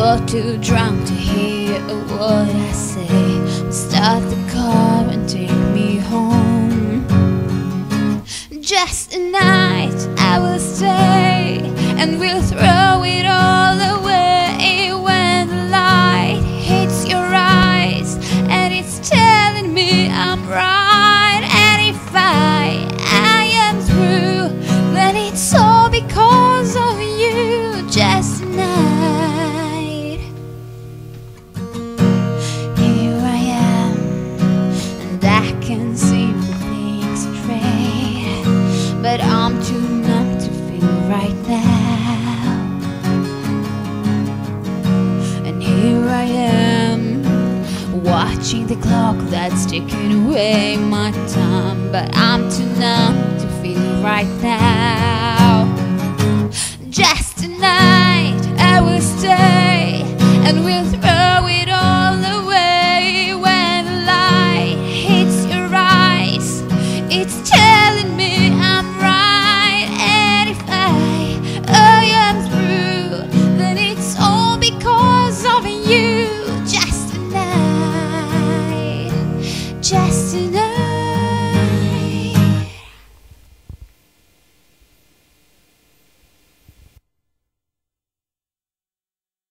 You're too drunk to hear a word I say. Start the car and take me home. Just a night I will stay, and we'll throw it all away when the light hits your eyes and it's telling me I'm right. And if I am through, then it's all because of you. Just a night. Here I am, and I can see the things straight, but I'm too numb to feel right now. And here I am, watching the clock that's ticking away my time, but I'm too numb to feel right now.